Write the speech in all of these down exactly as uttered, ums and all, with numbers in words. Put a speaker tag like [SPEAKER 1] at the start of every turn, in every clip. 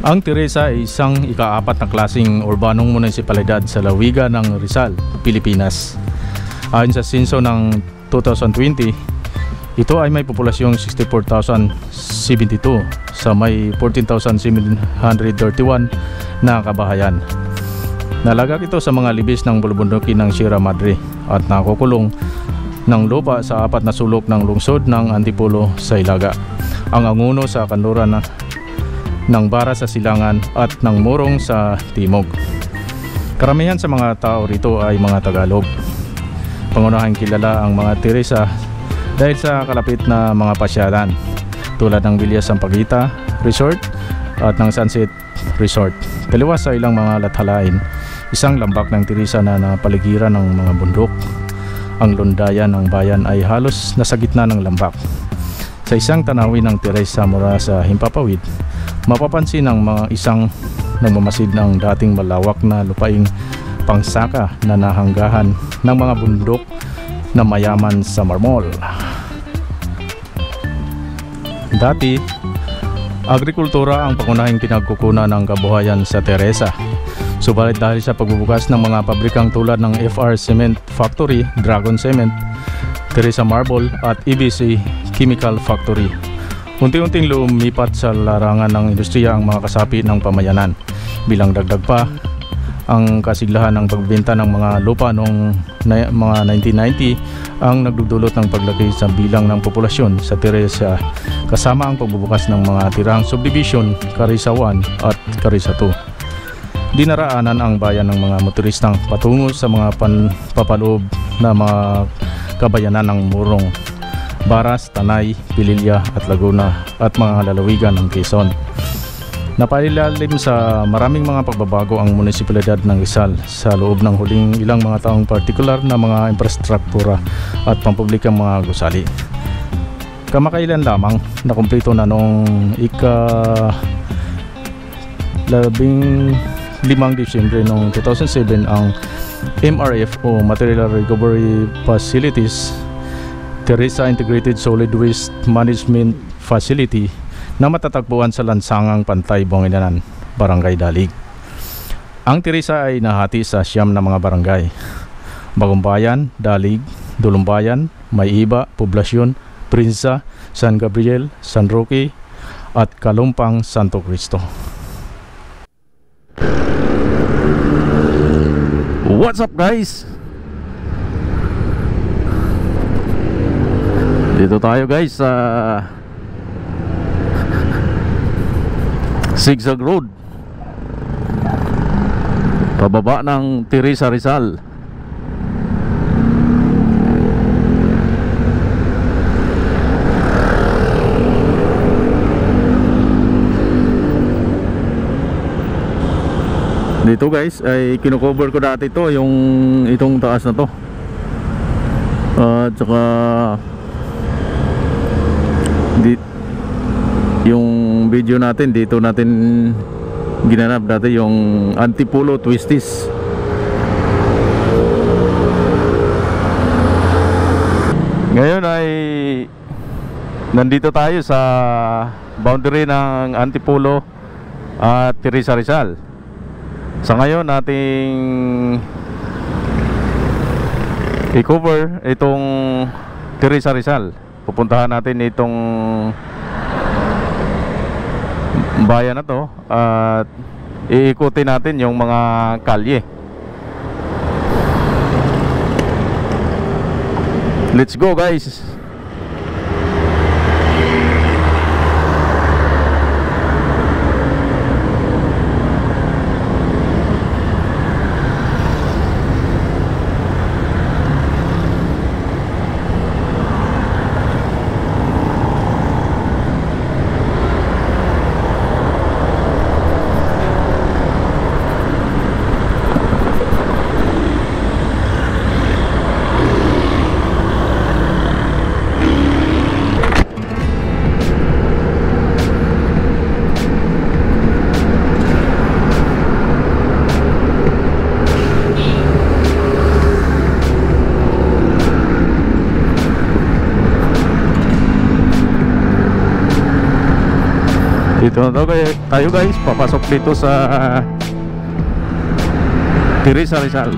[SPEAKER 1] Ang Teresa ay isang ikaapat na klaseng urbanong munisipalidad sa Lawigan ng Rizal, Pilipinas. Ayon sa senso ng two thousand twenty, ito ay may populasyong sixty-four thousand seventy-two sa may fourteen thousand seven hundred thirty-one na kabahayan. Nalagak ito sa mga libis ng bulubundukin ng Sierra Madre at nakukulong ng lupa sa apat na sulok ng lungsod ng Antipolo sa Ilaga, ang anguno sa kanluran na ng Bara sa Silangan at ng Morong sa Timog. Karamihan sa mga tao rito ay mga Tagalog. Pangunahing kilala ang mga Teresa dahil sa kalapit na mga pasyalan tulad ng Villa Sampaguita Resort at ng Sunset Resort. Taliwas sa ilang mga lathalain, isang lambak ng Teresa na napaligiran ng mga bundok. Ang lundayan ng bayan ay halos nasa gitna ng lambak. Sa isang tanawin ng Teresa mula sa himpapawid, mapapansin ang mga isang nagmamasid ng dating malawak na lupaing pangsaka na nahanggahan ng mga bundok na mayaman sa marmol. Dati, agrikultura ang pangunahing pinagkukunan ng kabuhayan sa Teresa. Subalit dahil sa pagbubukas ng mga pabrikang tulad ng F R Cement Factory, Dragon Cement, Teresa Marble at E B C Chemical Factory, unti-unting lumipat sa larangan ng industriya ang mga kasapi ng pamayanan. Bilang dagdag pa, ang kasiglahan ng pagbenta ng mga lupa noong na, mga nineteen ninety ang nagdudulot ng paglaki sa bilang ng populasyon sa Teresa, kasama ang pagbubukas ng mga tirang subdivision Carissa one at Carissa two. Dinaraanan ang bayan ng mga motoristang patungo sa mga panpapaloob na mga kabayanan ng Morong, Baras, Tanay, Pililya at Laguna at mga lalawigan ng Quezon. Napailalim sa maraming mga pagbabago ang munisipalidad ng Rizal sa loob ng huling ilang mga taong, partikular na mga infrastruktura at pampublikang mga gusali. Kamakailan lamang nakumpleto na noong ika labing limang Disyembre noong two thousand seven ang M R F o Material Recovery Facilities, Teresa Integrated Solid Waste Management Facility, na matatagpuan sa lansangang Pantay, Bonginanan, Barangay Dalig. Ang Teresa ay nahati sa siyam na mga barangay: Bagumbayan, Dalig, Dulumbayan, May-Iba, Poblasyon, Prinsa, San Gabriel, San Roque at Kalumpang, Santo Cristo. What's up guys? Dito tayo guys sa Zigzag Road, pababa ng Teresa Rizal. Dito guys ay kinocover ko dati to, yung itong taas na to, at uh, saka di, yung video natin dito natin ginanap dati yung Antipolo Twisties. Ngayon ay nandito tayo sa boundary ng Antipolo at Teresa Rizal. Sa ngayon nating i-cover itong Teresa Rizal. Pupuntahan natin itong bayan na to at iikutin natin yung mga kalye. Let's go guys. Dito na tayo guys, papasok dito sa Teresa Rizal.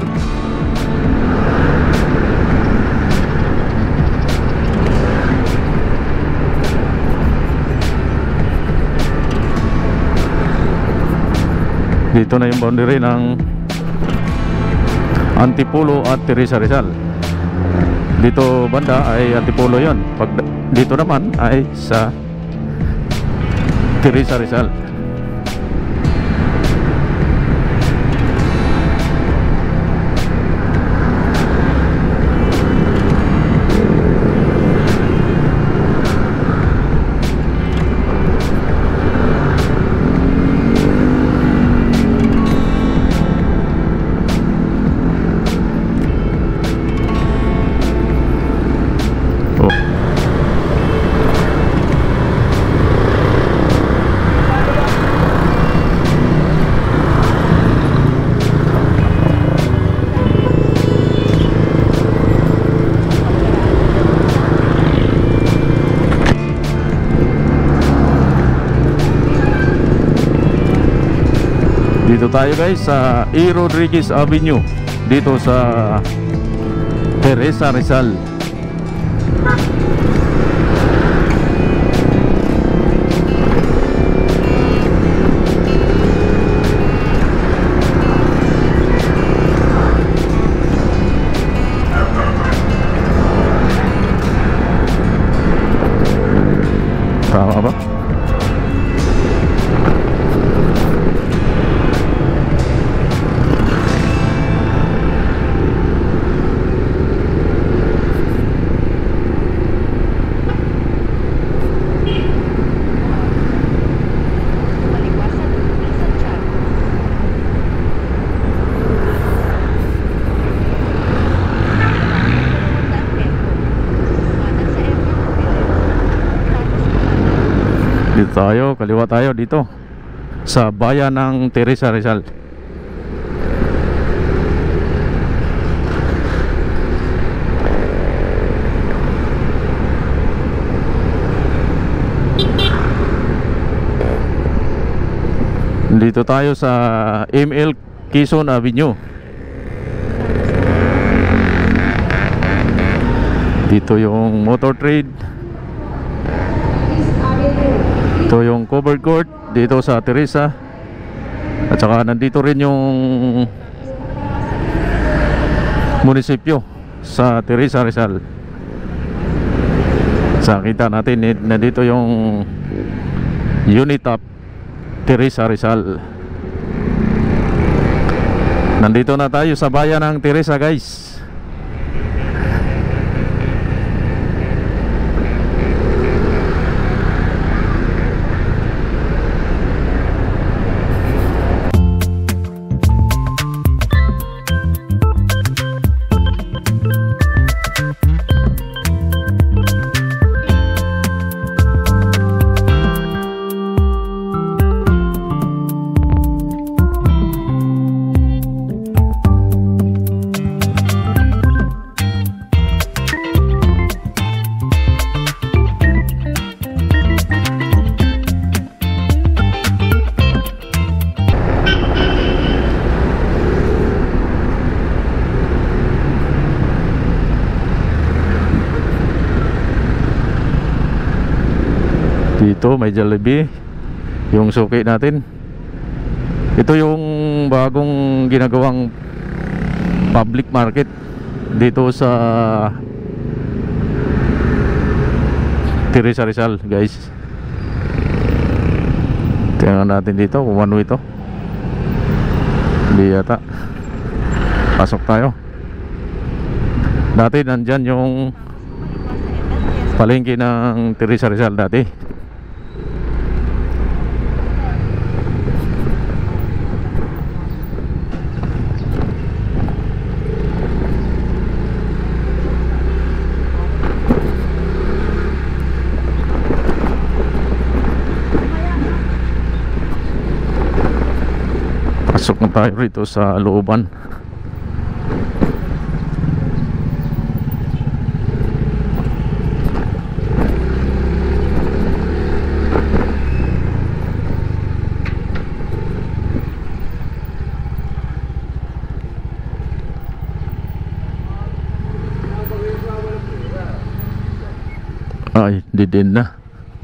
[SPEAKER 1] Dito na yung boundary ng Antipolo at Teresa Rizal. Dito banda ay Antipolo yon. Pag dito naman ay sa Teresa Rizal. Dito tayo guys sa E. Rodriguez Avenue, dito sa Teresa Rizal. Tama ba? Dito tayo, kaliwa tayo dito sa bayan ng Teresa Rizal. Dito tayo sa M L Quezon Avenue. Dito yung motor trade. Ito yung covered court dito sa Teresa. At saka nandito rin yung munisipyo sa Teresa Rizal. Sa kita natin nandito yung Unitap Teresa Rizal. Nandito na tayo sa bayan ng Teresa guys. Dito may Jollibee, yung suki natin. Ito yung bagong ginagawang public market dito sa Teresa Rizal guys. Tingnan natin dito kung ano ito. Hindi yata. Pasok tayo. Dati nandyan yung palengke ng Teresa Rizal dati. Pasok na tayo rito sa looban. Ay, di din na.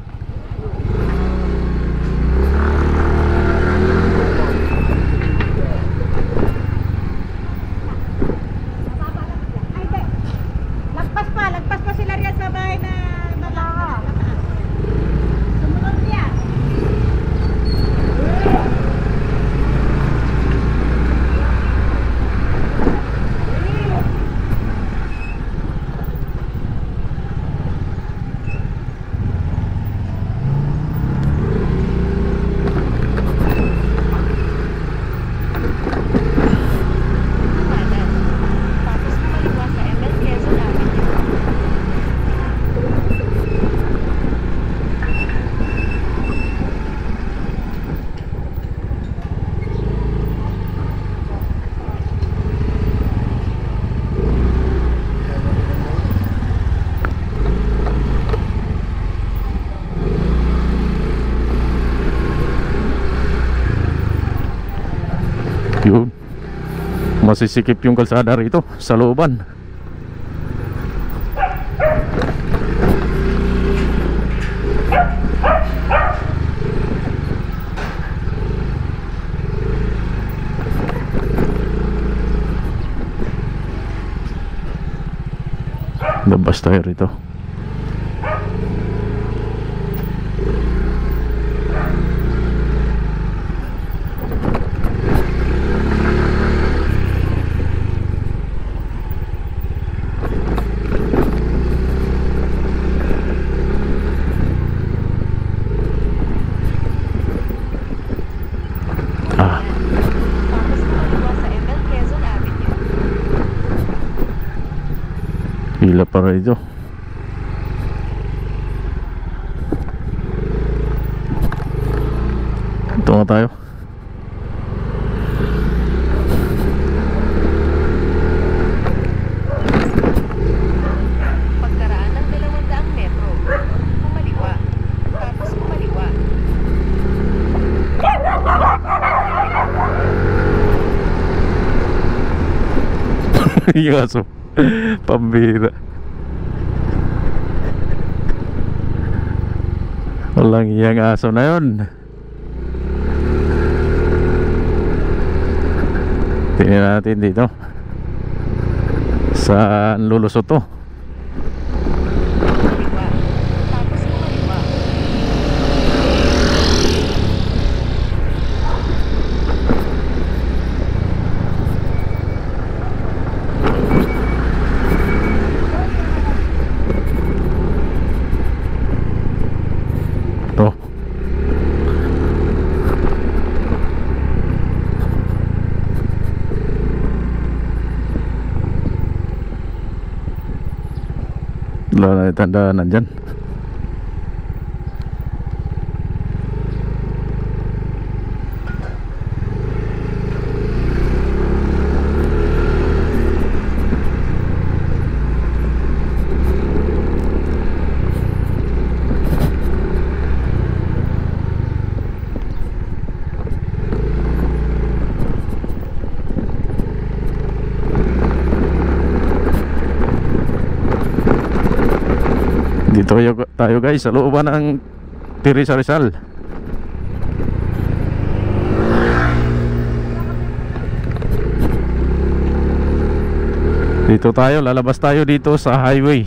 [SPEAKER 2] Lagpas pa, lagpas pa sila riyan sa bahay na mataas. Sumunod niya. Tapos kumaliwa sa M L Quezon Avenue.
[SPEAKER 1] Yun. Masisikip yung kalsada rito sa looban. Labas tayo rito. Ah,
[SPEAKER 2] Tapos kumaliwa sa M L Quezon Avenue.
[SPEAKER 1] pila pa rito. Ito nga tayo.
[SPEAKER 2] Pagkaraan ng dalawang daang metro. Kumaliwa. Tapos kumaliwa.
[SPEAKER 1] Yung aso. Pambira. Walang iyang aso na yun. Tingnan natin dito. Saan lulusot to?
[SPEAKER 2] Kumaliwa. Tapos kumaliwa.
[SPEAKER 1] To. Wala na tanda nandyan. Dito tayo, tayo guys sa looban ng Teresa Rizal. Dito tayo, lalabas tayo dito sa highway.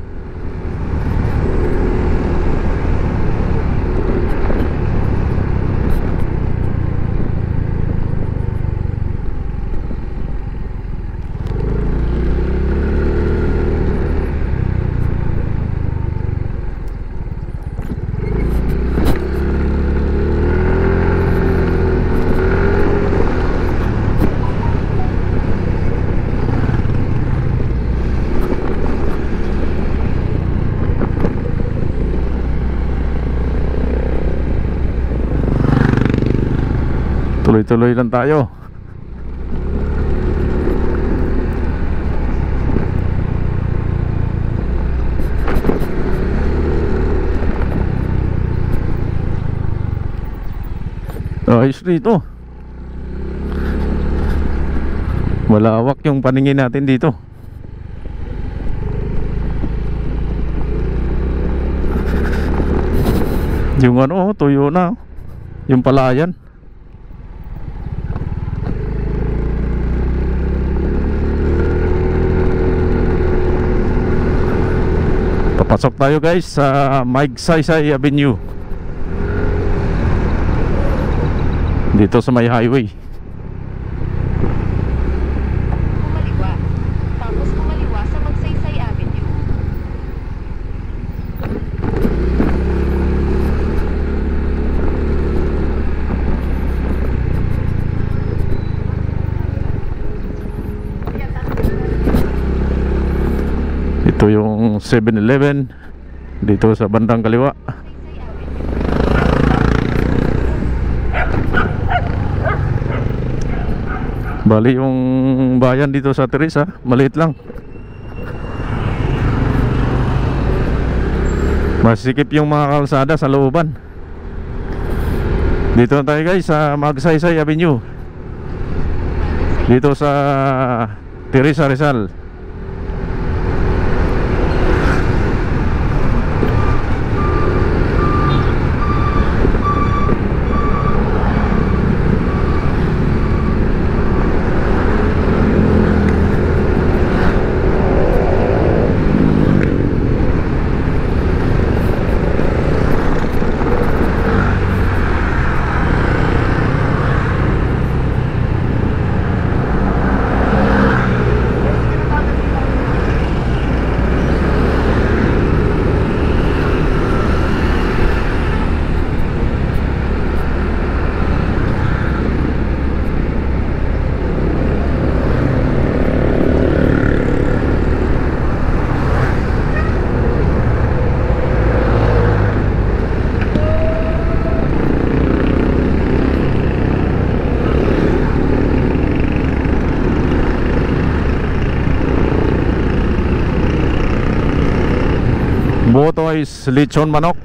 [SPEAKER 1] Tuloy-tuloy lang tayo. Ayos dito. Malawak yung paningin natin dito. Yung ano, tuyo na. Yung palayan. Papasok tayo guys sa Magsaysay Avenue. Dito sa may highway.
[SPEAKER 3] Kumaliwa. Tapos kumaliwa sa Magsaysay Avenue.
[SPEAKER 1] Ito yung seven eleven dito sa bandang kaliwa.
[SPEAKER 3] Magsaysay Avenue.
[SPEAKER 1] Bali yung bayan dito sa Teresa, maliit lang. Masikip yung mga kalsada sa looban. Dito na tayo guys sa Magsaysay Avenue. Dito sa Teresa, Rizal. Boto is lechon manok.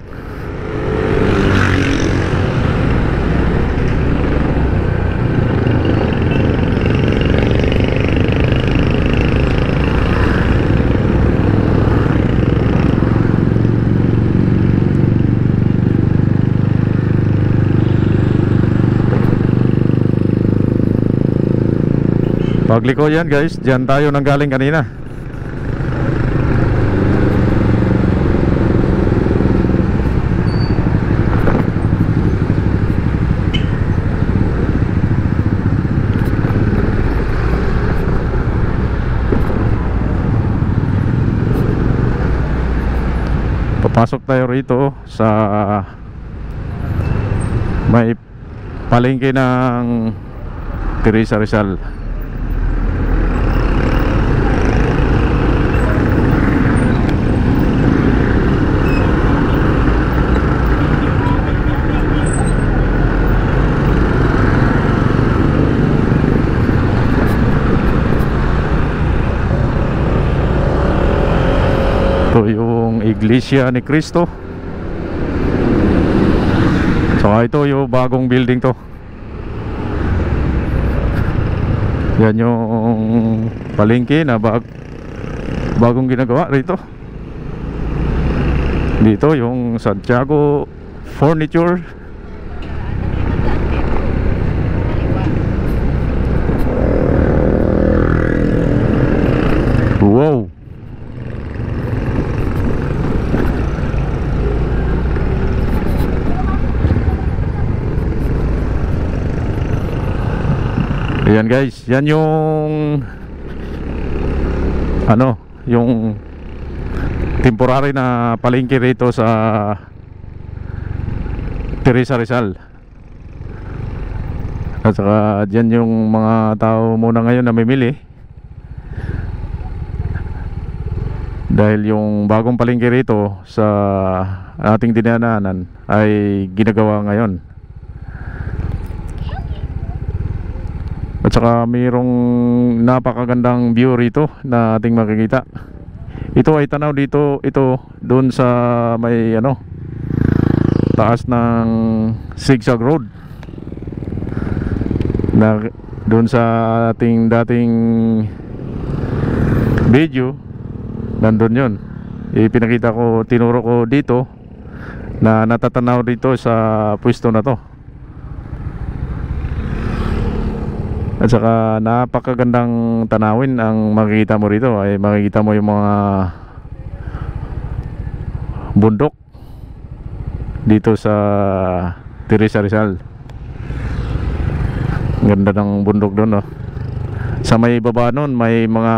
[SPEAKER 1] Pagliko yan guys, dyan tayo nang galing kanina. Papasok tayo rito sa may palengke ng Teresa, Rizal. Ito yung Iglesia ni Cristo. So ito yung bagong building to. Yan yung palengke na bag bagong ginagawa rito. Dito yung Santiago Furniture. Wow. Ayan guys, yan yung ano, yung temporary na palengke rito sa Teresa, Rizal. At saka dyan yung mga tao muna ngayon na mimili, dahil yung bagong palengke rito sa ating dinaanan ay ginagawa ngayon. At saka mayroong napakagandang view rito na ating makikita. Ito ay tanaw dito, ito doon sa may ano, taas ng Zigzag Road. Na doon sa ating dating video, nandun yun. Ipinakita ko, tinuro ko dito na natatanaw dito sa pwesto na to. At saka napakagandang tanawin ang makikita mo rito. Ay makikita mo yung mga bundok dito sa Teresa Rizal. Ganda ng bundok doon, no? Sa may baba nun may mga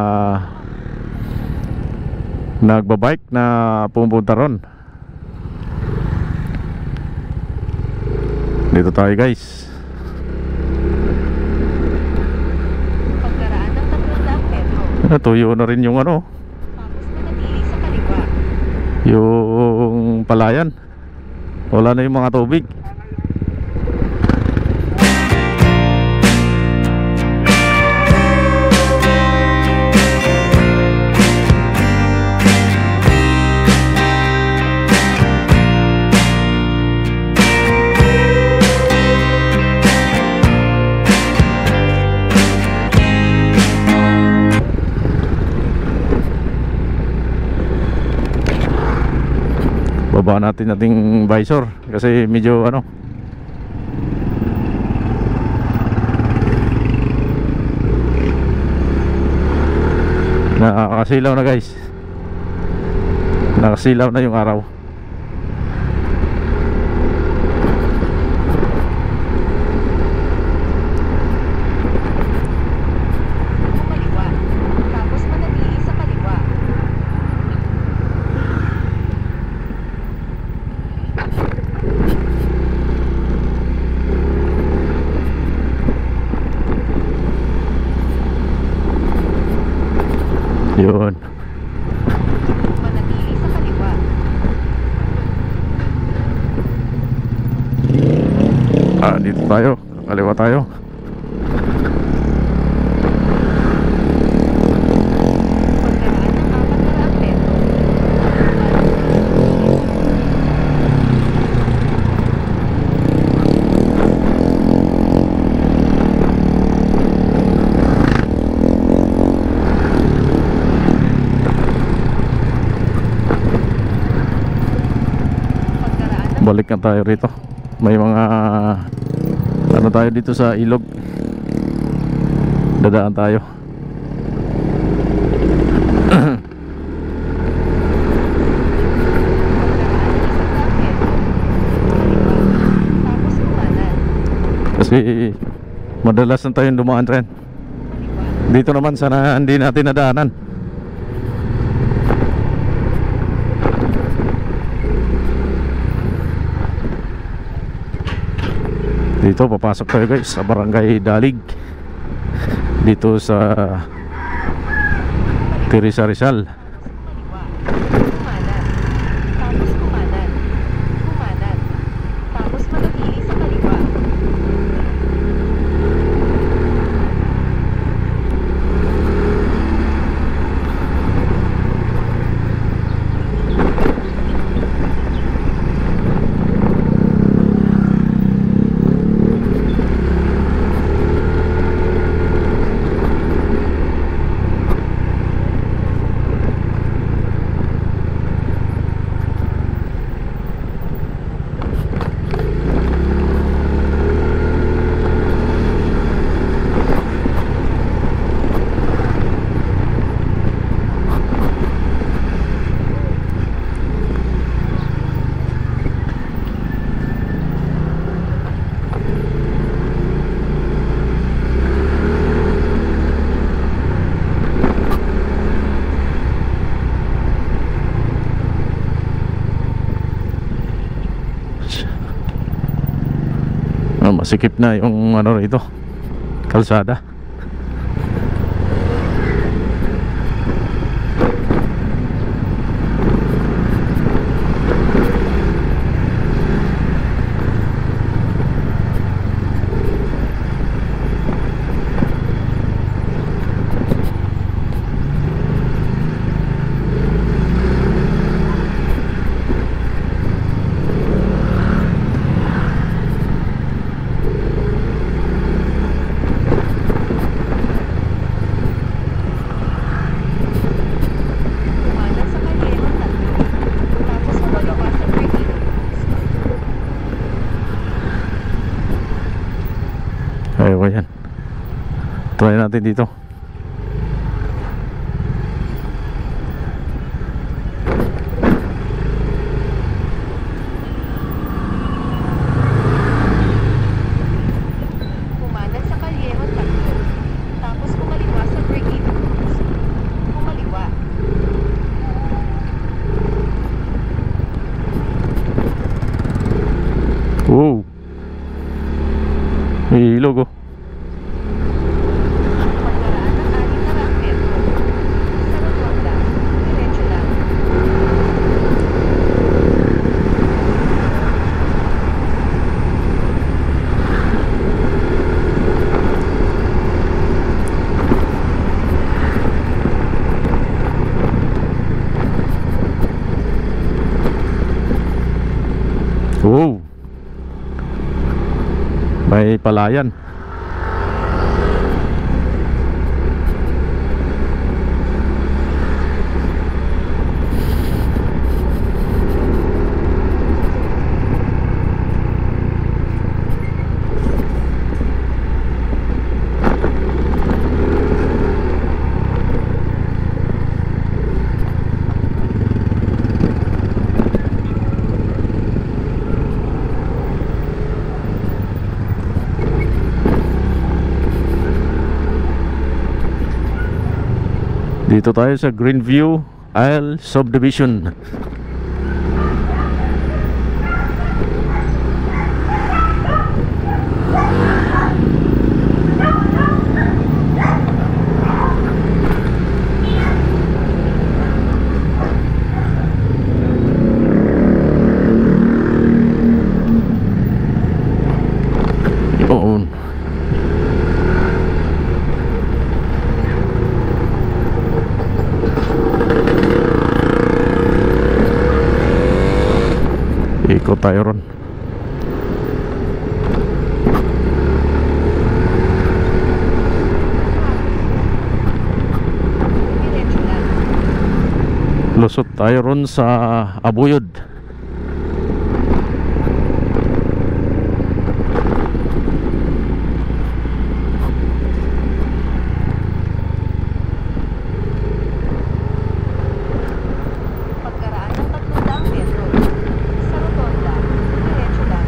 [SPEAKER 1] nagbabike na pumunta ron. Dito tayo, guys.
[SPEAKER 3] Pagkaraan ng tatlong daang metro,
[SPEAKER 1] Natuyo na rin yung ano,
[SPEAKER 3] tapos manatili sa kaliwa.
[SPEAKER 1] yung palayan. Wala na yung mga tubig. Baba natin nating visor kasi medyo ano, nakasilaw na, guys. Nakasilaw na yung araw.
[SPEAKER 3] Kumaliwa, tapos manatili sa kaliwa.
[SPEAKER 1] Yun.
[SPEAKER 3] Manatili sa kaliwa.
[SPEAKER 1] Ah, dito tayo. Kaliwa tayo.
[SPEAKER 3] Pagkaraan ng apat na daang metro, pagkaraan ng
[SPEAKER 1] Balik na tayo rito. May mga ano tayo dito sa ilog. Dadaan tayo.
[SPEAKER 3] tapos kumanan.
[SPEAKER 1] Kasi madalas na tayong dumaan rin.
[SPEAKER 3] Kaliwa.
[SPEAKER 1] Dito naman sana hindi natin nadaanan. Dito papasok tayo, guys, sa Barangay Dalig. Dito sa Teresa Rizal.
[SPEAKER 3] Kaliwa. Kumanan. Tapos kumanan. Kumanan. Tapos manatili sa kaliwa.
[SPEAKER 1] Ah, masikip na yung ano rito, kalsada. natin dito.
[SPEAKER 3] Kumanan sa Callejon tatlo. Tapos kumaliwa sa Brigade Cruz. Kumaliwa.
[SPEAKER 1] Wow, may ilog oh.
[SPEAKER 3] Pagkaraan ng anim na raang metro. Sa rotonda, diretso lang.
[SPEAKER 1] Wow, may palayan. Dito tayo sa Greenview Isle Subdivision. Yun. Ikot tayo ron.
[SPEAKER 3] Diretso lang.
[SPEAKER 1] Lusot tayo ron sa Abuyod.
[SPEAKER 3] Pagkaraan ng tatlong daang metro. Sa rotonda, diretso lang.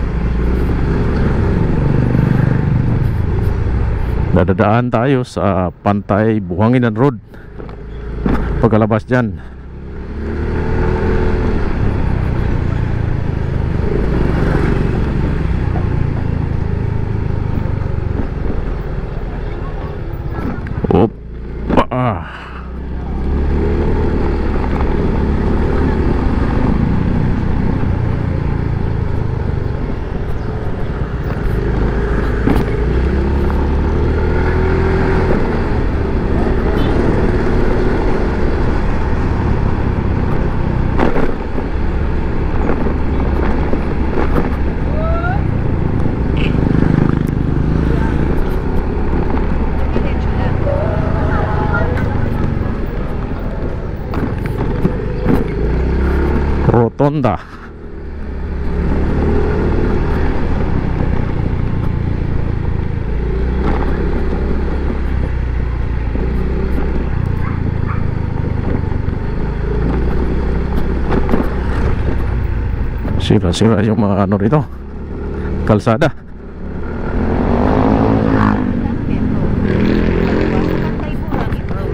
[SPEAKER 1] Dadadaan tayo sa Pantay Buhanginan Road. Pagkalabas dyan, opa, ah.
[SPEAKER 3] Diretso lang.
[SPEAKER 1] Rotonda. Sira-sira yung mga ano rito, kalsada.
[SPEAKER 3] Daang metro. Kaliwa sa Pantay Buhangin Road.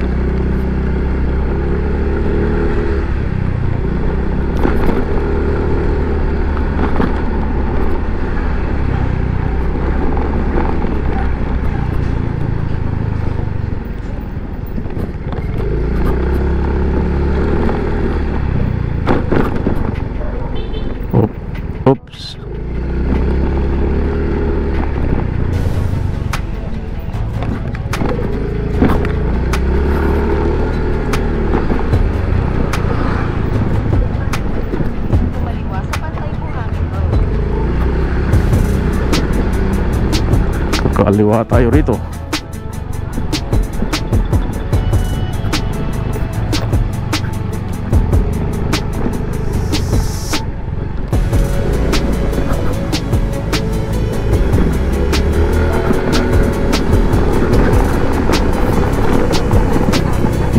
[SPEAKER 1] Oop, oops.
[SPEAKER 3] Kumaliwa sa Pantay Buhangin Road.
[SPEAKER 1] Kaliwa tayo rito.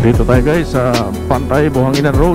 [SPEAKER 1] Dito tayo guys sa Pantay Buhanginan Road.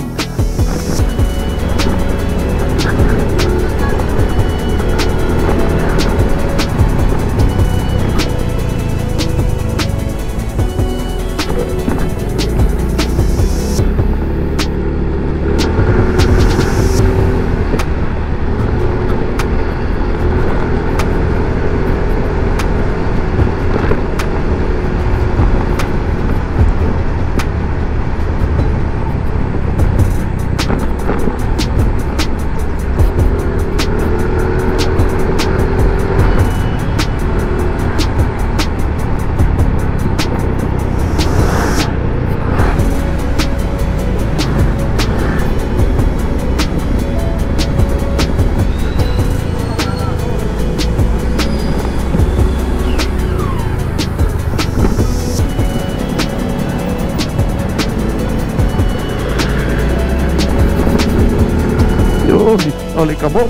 [SPEAKER 1] Oli kabok.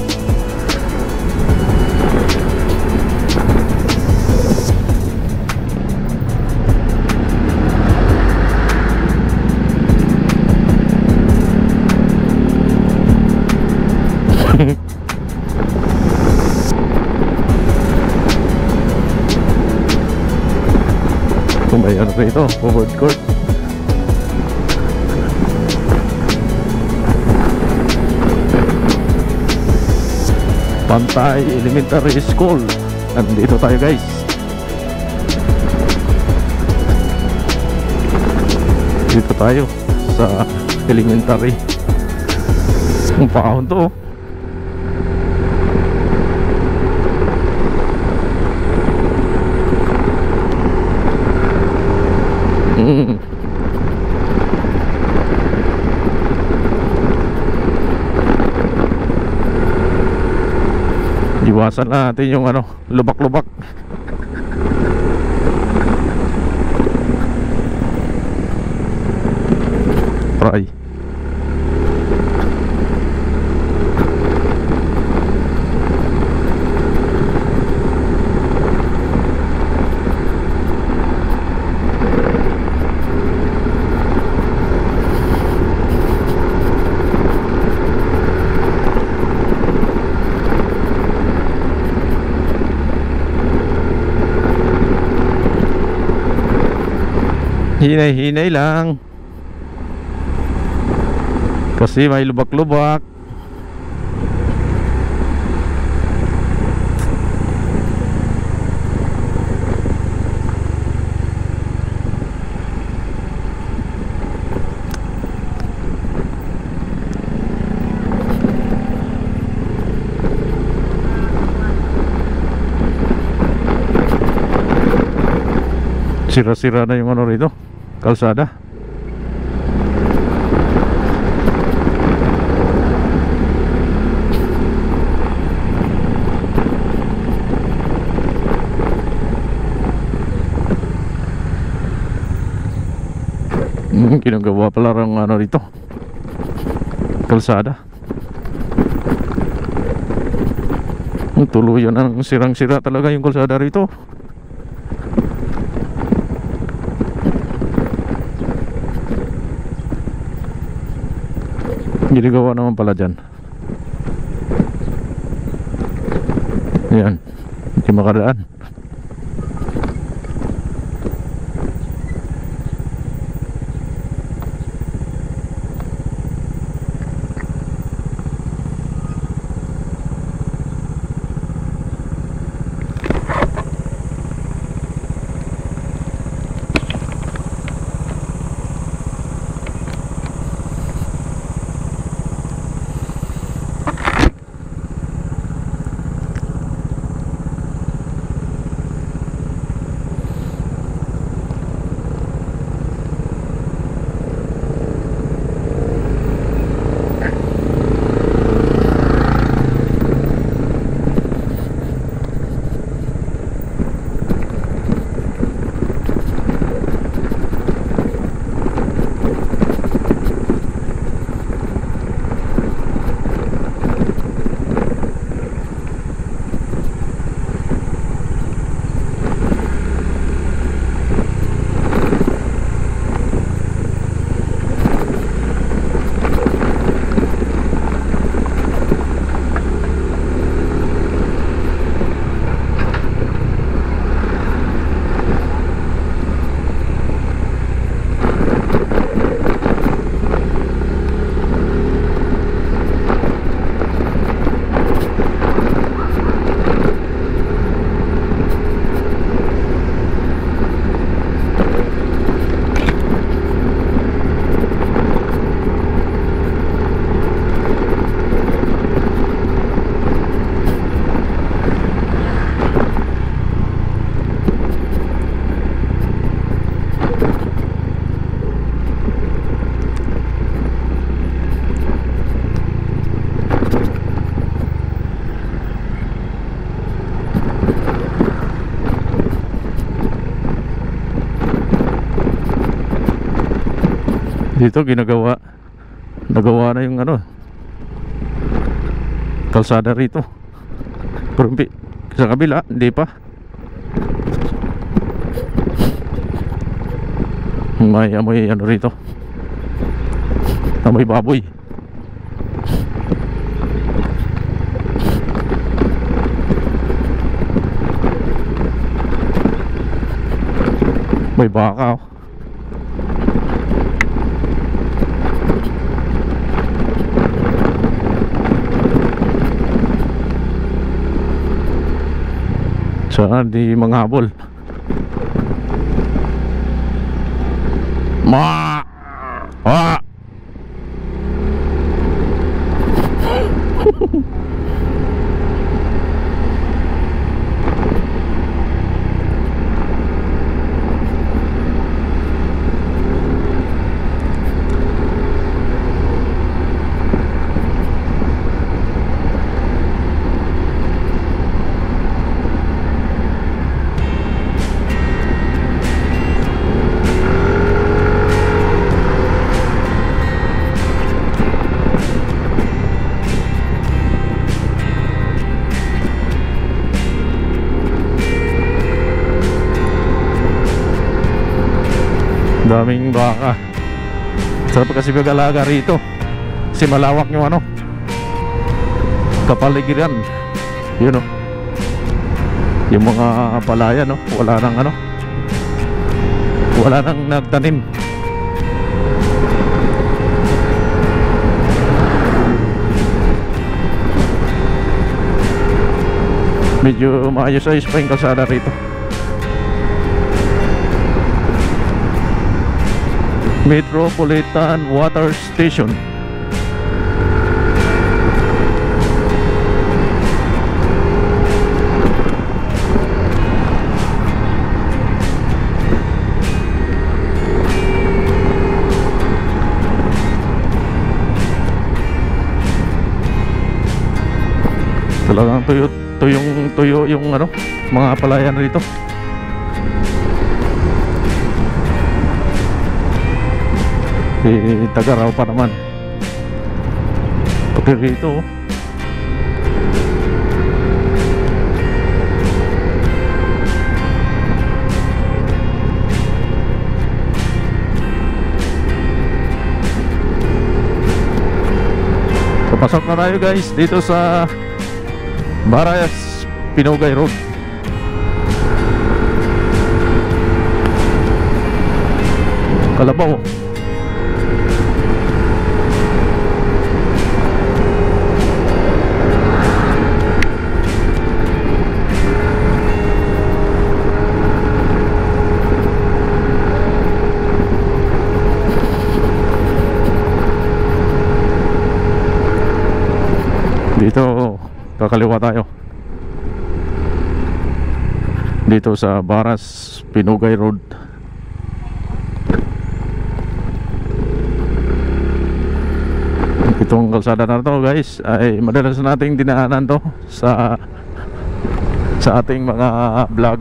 [SPEAKER 1] Kumayan rito, forward court. Pantay Elementary School. Nandito tayo guys. Dito tayo sa elementary. Ang paahon to. Mm. Iwasan natin yung ano, lubak-lubak. Try. Hinay-hinay lang kasi may lubak-lubak. Sira-sira na yung ano rito, kalsada. Hmm, ginagawa pala ng ano rito, kalsada. Tuluyan ang sirang-sira talaga yung kalsada rito. Ginagawa naman pala dyan. Ayan, hindi makadaan. Dito ginagawa, nagawa na yung ano, kalsada rito. Pero hindi, sa kabila hindi pa. May amoy ano rito, amoy baboy. May baka oh. Saan di manghabol. Ma! Ah! Daming baka. Sarap kasi mag-alaga rito kasi malawak yung ano, kapaligiran. Yun o, yung mga palayan no, wala nang ano, wala nang nagtanim. Medyo maayos-ayos pa yung kalsada rito. Metropolitan Water Station. Talagang tuyo, tuyong tuyo yung ano, mga palayan rito. Eh, Tagaraw pa naman. Okay rito. Papasok na tayo guys dito sa Barayas Pinugay Road. Kalabaw. Dito kakaliwa tayo dito sa Baras Pinugay Road. Itong kalsada na to guys ay madalas nating dinaanan to sa sa ating mga vlog.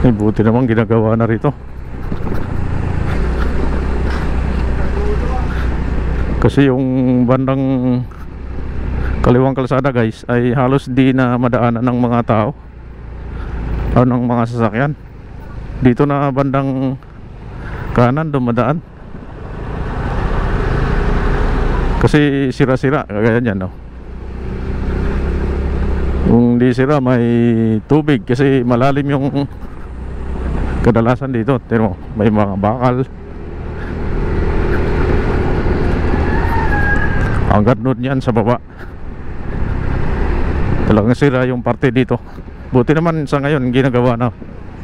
[SPEAKER 1] Ay, buti naman ginagawa na rito. Kasi yung bandang kaliwang kalsada guys ay halos di na madaanan ng mga tao o ng mga sasakyan. Dito na bandang kanan dumadaan. Kasi sira-sira kagaya niyan, no? Kung di sira may tubig kasi malalim yung kadalasan dito. Pero may mga bakal. Hanggang doon yan sa baba. Talagang sira yung parte dito. Buti naman sa ngayon ginagawa na.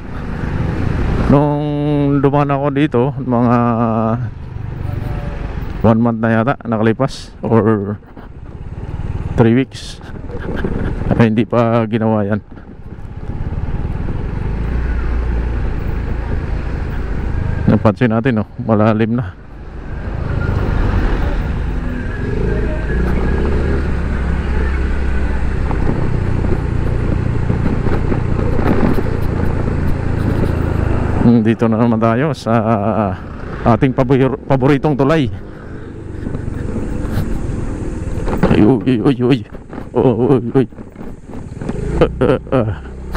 [SPEAKER 1] Nung dumaan ako dito mga one month na yata nakalipas or three weeks ay hindi pa ginawa yan. Napansin natin, no? Malalim na. Dito na naman tayo sa ating pabor paboritong tulay. Ay, uy, uy, uy. Oh, uy, uy. Uh, uh,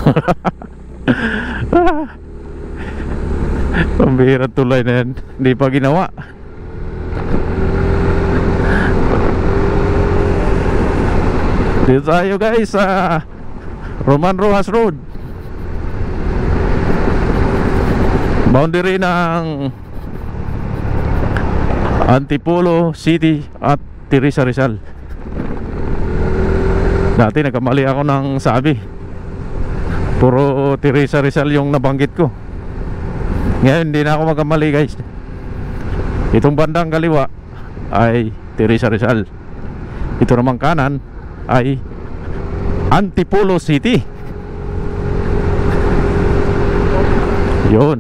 [SPEAKER 1] uh. Pambihirang tulay na yan. Hindi pa ginawa. Dito tayo guys sa Roman Rojas Road, boundary ng Antipolo City at Teresa Rizal. Dati nagkamali ako ng sabi, puro Teresa Rizal yung nabanggit ko. Ngayon hindi na ako magkamali guys. Itong bandang kaliwa ay Teresa Rizal, ito namang kanan ay Antipolo City. Yun.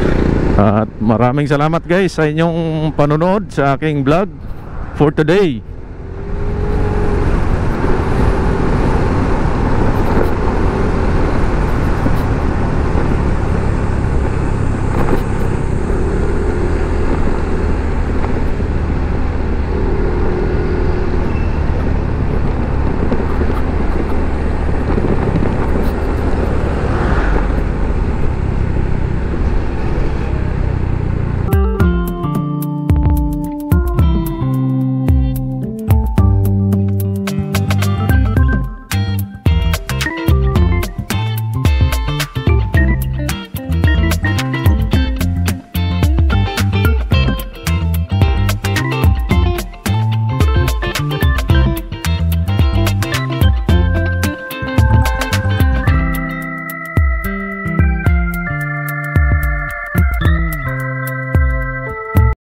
[SPEAKER 1] At maraming salamat guys sa inyong panonood sa aking vlog for today.